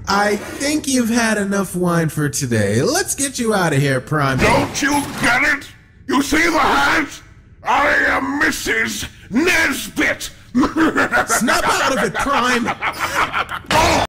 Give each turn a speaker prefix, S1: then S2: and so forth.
S1: I think you've had enough wine for today. Let's get you out of here, Prime.
S2: Don't you get it? You see the hat? I am Mrs. Nesbit.
S1: Snap out of it, Prime!